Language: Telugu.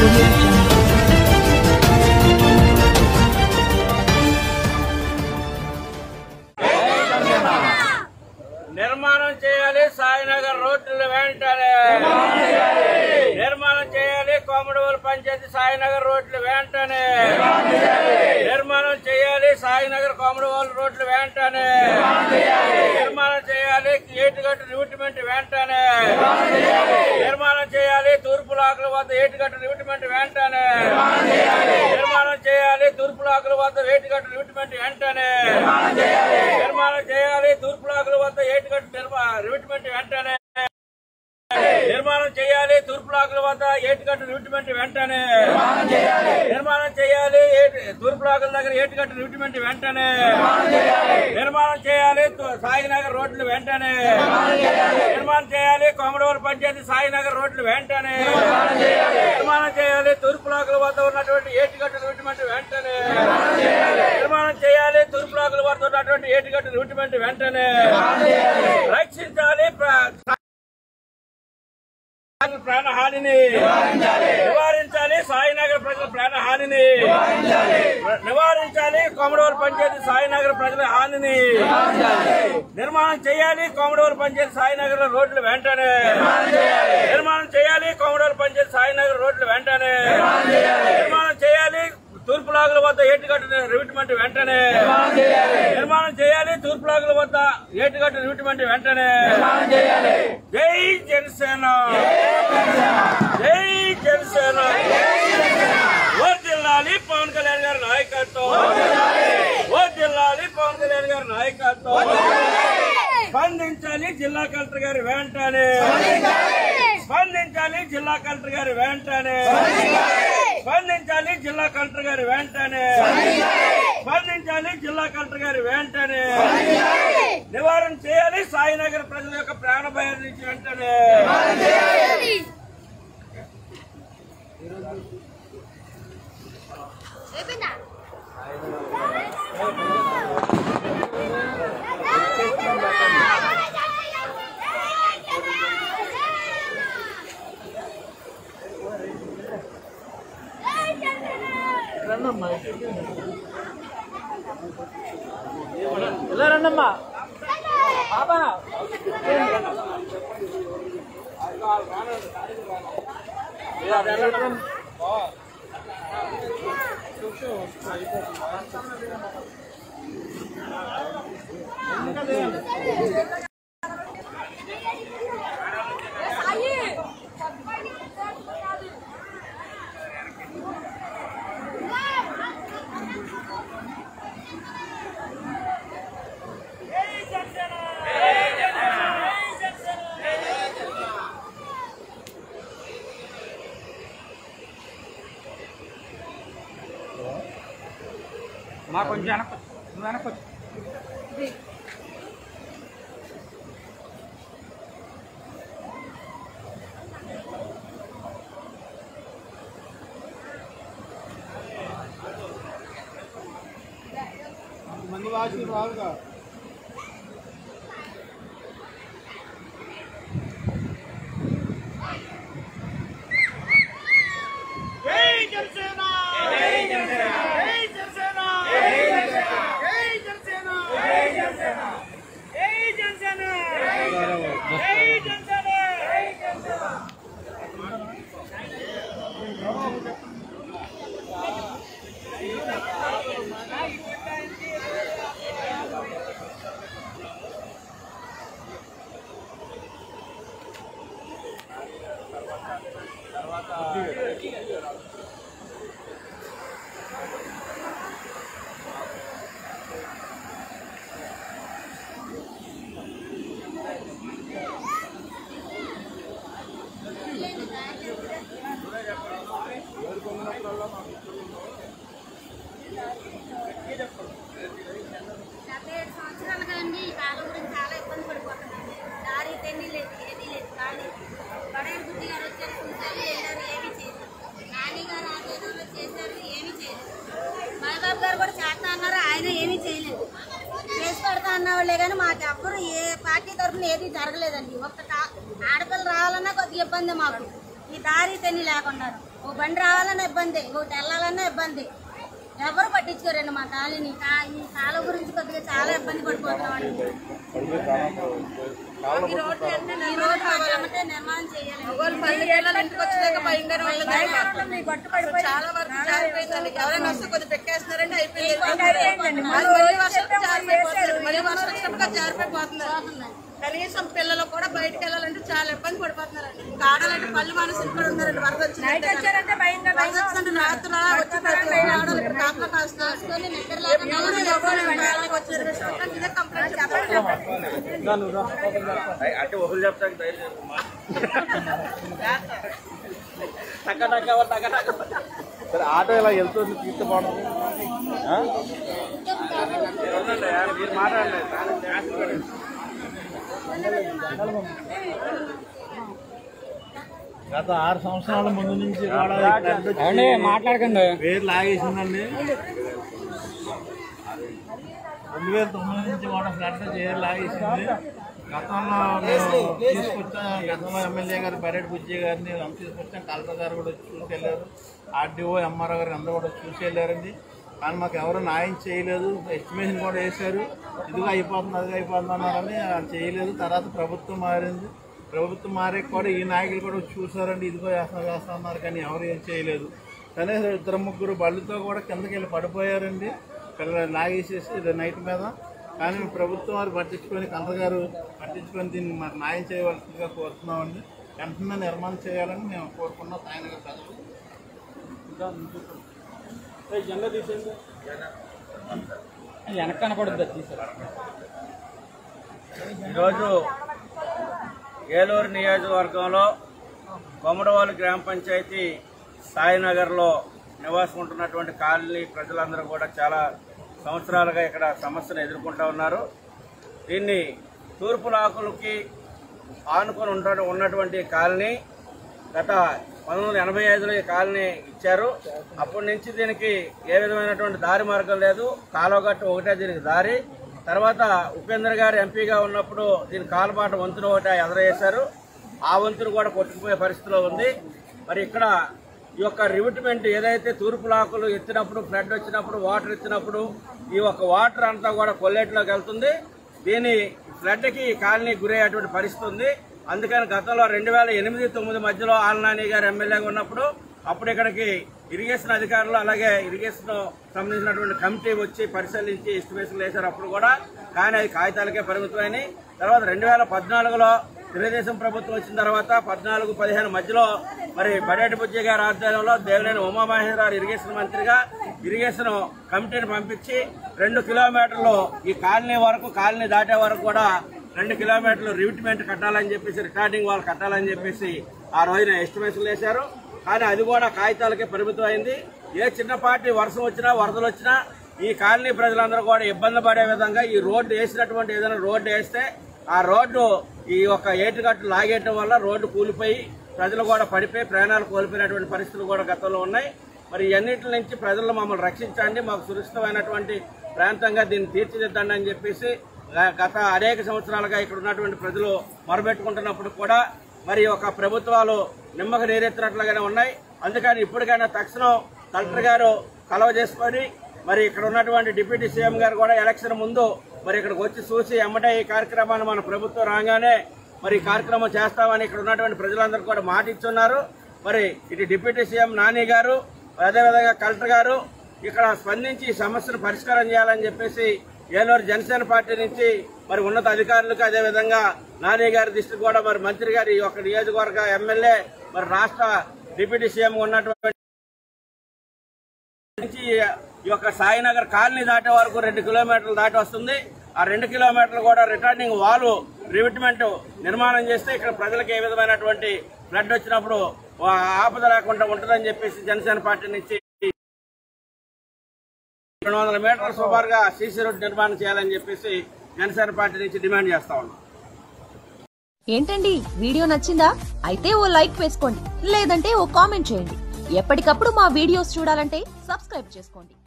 నిర్మాణం చేయాలి సాయినగర్ రోడ్లు వెంటనే నిర్మాణం చేయాలి కోమడవోలు పంచాయతీ సాయినగర్ రోడ్లు వెంటనే నిర్మాణం చేయాలి సాయినగర్ కోమడవోలు రోడ్లు వెంటనే నిర్మాణం చేయాలి ఏటుగట్టు రివిట్మెంట్ వెంటనే నిర్మాణం చేయాలి తూర్పు లాకుల వద్ద ఏటుగట్టు రివిట్మెంట్ వెంటనే నిర్మాణం చేయాలి తూర్పు లాకుల వద్ద ఏటుగట్టు రివిట్మెంట్ వెంటనే నిర్మాణం చేయాలి తూర్పు లాకుల వద్ద రివిట్మెంట్ వెంటనే నిర్మాణం చేయాలి తూర్పు లాకుల వద్ద ఏటుగట్టు రివిట్మెంట్ వెంటనే నిర్మాణం చేయాలి తూర్పు లాకుల దగ్గర ఏటుగట్టు రివిట్మెంట్ వెంటనే నిర్మాణం చేయాలి సాయినగర్ రోడ్లు వెంటనే నిర్మాణం చేయాలి కోమడవోలు పంచాయతీ సాయినగర్ రోడ్లు వెంటనే నిర్మాణం చేయాలి తూర్పు లాకుల వద్ద ఉన్నటువంటి ఏటుగట్టు రివిట్మెంట్ వెంటనే నిర్మాణం చేయాలి తూర్పు లాకుల వద్ద ఉన్నటువంటి ఏటుగట్టు రివిట్మెంట్ వెంటనే రక్షించాలి ప్రాణహానిని నివారించాలి సాయినగర్ ప్రజల ప్రాణహానిని నివారించాలి కోమడవోలు పంచాయతీ సాయినగర్ ప్రజల హానిని నిర్మాణం చేయాలి కోమడవోలు పంచాయతీ సాయినగర్ రోడ్లు వెంటనే నిర్మాణం చేయాలి కోమడవోలు పంచాయతీ సాయినగర్ రోడ్లు వెంటనే నిర్మాణం చేయాలి తూర్పు లాకుల వద్ద ఏటుగట్టు రివిట్మెంట్ వెంటనే నిర్మాణం చేయాలి తూర్పు లాకుల వద్ద ఏటుగట్టు రివిట్మెంట్ వెంటనే జై జనసేన జై జనసేన వర్ధిల్లాలి పవన్ కళ్యాణ్ గారి నాయకత్వం వర్ధిల్లాలి పవన్ కళ్యాణ్ గారి నాయకత్వం స్పందించాలి జిల్లా కలెక్టర్ గారి వెంటనే స్పందించాలి జిల్లా కలెక్టర్ గారి వెంటనే స్పందించాలి జిల్లా కలెక్టర్ గారి వెంటనే స్పందించాలి జిల్లా కలెక్టర్ గారి వెంటనే నివారణ చేయాలి సాయినగర్ ప్రజల యొక్క ప్రాణ భయం నుంచి వెంటనే ఇలా రండమ్మా బాబా మా కొంచెం వెనకొచ్చు మంది వాసి రావుగా అన్నవాళ్లే కానీ మాకు ఎవ్వరు ఏ పార్టీ తరఫున ఏది జరగలేదండి. ఒక్క ఆడపిల్ల రావాలన్నా కొద్దిగా ఇబ్బంది మాకు. ఈ దారి తెన్ని లేకుండా ఓ బండి రావాలన్నా ఇబ్బంది, ఒకటి వెళ్ళాలన్నా ఇబ్బంది. ఎవరు పట్టించుకోరండి మా కాలనీ. ఈ కాలం గురించి కొద్దిగా చాలా ఇబ్బంది పడిపోతున్నాం. ఈ రోడ్డు వెంటనే నిర్మాణం చేయాలి. చాలా వరకు జారిపోయిందండి. ఎవరైనా వస్తే కొద్దిగా పెక్కేస్తున్నారంటే అయిపోయింది. మళ్ళీ వర్షం వచ్చినప్పుడు జారిపోయిపోతున్నారు. కనీసం పిల్లలు కూడా బయటకు వెళ్ళాలంటే చాలా ఇబ్బంది పడిపోతున్నారండి. ఆడాలంటే పళ్ళు మనసులు కూడా ఉన్నారండి. వరద వచ్చిందంటే రాత్రులు వచ్చి కాపలా కాసుకొని ఇదే కంప్లైంట్ అంటే ఒకరు చెప్తాను సరే ఆటో ఇలా వెళ్తుంది తీసుకోవడం మీరు మాట్లాడలేదు. గత 6 సంవత్సరాల ముందు నుంచి మాట్లాడకండి పేరు లాగేసిందండి. 2009 నుంచి కూడా ఫ్లడ్ పేరు లాగేసింది. గతంలో తీసుకొచ్చాం. గతంలో ఎమ్మెల్యే గారు బరెడ్డి బుజ్జి గారిని తీసుకొచ్చాం. కలెక్టర్ గారు కూడా చూసి వెళ్ళారు. ఆర్డీఓ ఎంఆర్ఓ గారు అందరూ కూడా చూసి వెళ్ళారండి. కానీ మాకు ఎవరు న్యాయం చేయలేదు. ఎస్టిమేషన్ కూడా వేశారు. ఇదిగా అయిపోతుంది అదిగా అయిపోతుంది అన్నారని చేయలేదు. తర్వాత ప్రభుత్వం మారింది. ప్రభుత్వం మారే కూడా ఈ నాయకులు కూడా చూసారండి. ఇదిగో వేస్తున్నారు కానీ ఎవరు ఏం చేయలేదు. కనీసం 2-3 బళ్ళతో కూడా కిందకి వెళ్ళి పడిపోయారండి. పిల్లలు లాగేసేసి నైట్ మీద. కానీ ప్రభుత్వం వారు పట్టించుకొని కలెక్టర్ గారు పట్టించుకొని దీన్ని మరి న్యాయం చేయవలసిందిగా కోరుతున్నామండి. వెంటనే నిర్మాణం చేయాలని మేము కోరుకున్నాం. సాయినగర్ ప్రజలు జెండా తీసేది వెనక కనపడుద్ది. ఈరోజు ఏలూరు నియోజకవర్గంలో కొమరవాలు గ్రామ పంచాయతీ సాయినగర్లో నివాసం ఉంటున్నటువంటి కాలనీ ప్రజలందరూ కూడా చాలా సంవత్సరాలుగా ఇక్కడ సమస్యను ఎదుర్కొంటూ ఉన్నారు. దీన్ని తూర్పు లాకులకి ఆనుకొని ఉన్నటువంటి కాలనీ గత 1985లో ఈ కాలనీ ఇచ్చారు. అప్పటి నుంచి దీనికి ఏ విధమైనటువంటి దారి మార్గం లేదు. కాలువగట్టు ఒకటే దీనికి దారి. తర్వాత ఉపేంద్ర గారు ఎంపీగా ఉన్నప్పుడు దీని కాలుబాట వంతును ఒకటి ఎదరవేశారు. ఆ వంతును కూడా కొట్టుకుపోయే పరిస్థితిలో ఉంది. మరి ఇక్కడ ఈ యొక్క రివిట్మెంట్ ఏదైతే తూర్పు లాకులు ఎత్తినప్పుడు ఫ్లడ్ వచ్చినప్పుడు వాటర్ ఎత్తినప్పుడు ఈ యొక్క వాటర్ అంతా కూడా కొల్లేట్లోకి వెళ్తుంది. దీని ఫ్లడ్కి కాలనీ గురయ్యేటువంటి పరిస్థితి ఉంది. అందుకని గతంలో 2008-9 మధ్యలో ఆలనాని గారు ఎమ్మెల్యేగా ఉన్నప్పుడు అప్పుడు ఇక్కడికి ఇరిగేషన్ అధికారులు అలాగే ఇరిగేషన్ సంబంధించినటువంటి కమిటీ వచ్చి పరిశీలించి ఎస్టిమేషన్లు వేశారు అప్పుడు కూడా. కానీ అది కాగితాలకే పరిమితమైనవి. తర్వాత 2014లో తెలుగుదేశం ప్రభుత్వం వచ్చిన తర్వాత 14-15 మధ్యలో మరి బడేటి బుజ్జి గారి ఆధ్వర్యంలో దేవినేని ఉమామహేశ్వరరావు ఇరిగేషన్ మంత్రిగా ఇరిగేషన్ కమిటీని పంపించి 2 కిలోమీటర్లు ఈ కాలనీ వరకు కాలనీ దాటే వరకు కూడా 2 కిలోమీటర్లు రివిట్మెంట్ కట్టాలని చెప్పేసి రికార్డింగ్ వాళ్ళు కట్టాలని చెప్పేసి ఆ రోజున ఎస్టిమేషన్లు వేశారు. కానీ అది కూడా కాగితాలకే పరిమితం అయింది. ఏ చిన్నపాటి వర్షం వచ్చినా వరదలు వచ్చినా ఈ కాలనీ ప్రజలందరూ కూడా ఇబ్బంది పడే విధంగా ఈ రోడ్డు వేసినటువంటి ఏదైనా రోడ్డు వేస్తే ఆ రోడ్డు ఈ యొక్క ఏటుగట్టు లాగేయటం వల్ల రోడ్డు కూలిపోయి ప్రజలు కూడా పడిపోయి ప్రాణాలు కోల్పోయినటువంటి పరిస్థితులు కూడా గతంలో ఉన్నాయి. మరి ఇవన్నిటి నుంచి ప్రజలు మమ్మల్ని రక్షించండి, మాకు సురక్షితమైనటువంటి ప్రాంతంగా దీన్ని తీర్చిదిద్దండి అని చెప్పేసి గత అనేక సంవత్సరాలుగా ఇక్కడ ఉన్నటువంటి ప్రజలు మొరబెట్టుకుంటున్నప్పుడు కూడా మరి ఒక ప్రభుత్వాలు నిమ్మక నీరెత్తినట్లుగానే ఉన్నాయి. అందుకని ఇప్పటికైనా తక్షణం కలెక్టర్ గారు కలవ చేసుకొని మరి ఇక్కడ ఉన్నటువంటి డిప్యూటీ సీఎం గారు కూడా ఎలక్షన్ ముందు మరి ఇక్కడికి వచ్చి చూసి ఎమ్మటే ఈ కార్యక్రమాన్ని మన ప్రభుత్వం రాగానే మరి ఈ కార్యక్రమం చేస్తామని ఇక్కడ ఉన్నటువంటి ప్రజలందరూ కూడా మాట ఇచ్చున్నారు. మరి ఇటు డిప్యూటీ సీఎం నాని గారు అదేవిధంగా కలెక్టర్ గారు ఇక్కడ స్పందించి ఈ సమస్యను పరిష్కారం చేయాలని చెప్పేసి ఏలూరు జనసేన పార్టీ నుంచి మరి ఉన్నత అధికారులకు అదేవిధంగా నాని గారి దృష్టికి కూడా మరి మంత్రి గారి ఈ యొక్క నియోజకవర్గ ఎమ్మెల్యే మరి రాష్ట్ర డిప్యూటీ సీఎం ఉన్నటువంటి ఈ యొక్క సాయినగర్ కాలనీ దాటే వరకు 2 కిలోమీటర్లు దాటి వస్తుంది. ఆ 2 కిలోమీటర్లు కూడా రిటర్నింగ్ వాల్ రివిట్మెంట్ నిర్మాణం చేస్తే ఇక్కడ ప్రజలకు ఏ విధమైనటువంటి ఫ్లడ్ వచ్చినప్పుడు ఆపద లేకుండా ఉంటుందని చెప్పేసి జనసేన పార్టీ నుంచి 200 మీటర్ల సుమారుగా సీసీ రోడ్ నిర్మాణం చేయాలని చెప్పేసి జనసేన పార్టీ నుంచి డిమాండ్ చేస్తా ఉన్నాం. ఏంటండి వీడియో నచ్చిందా? అయితే ఓ లైక్ వేసుకోండి, లేదంటే ఓ కామెంట్ చేయండి. ఎప్పటికప్పుడు మా వీడియోస్ చూడాలంటే సబ్స్క్రైబ్ చేసుకోండి.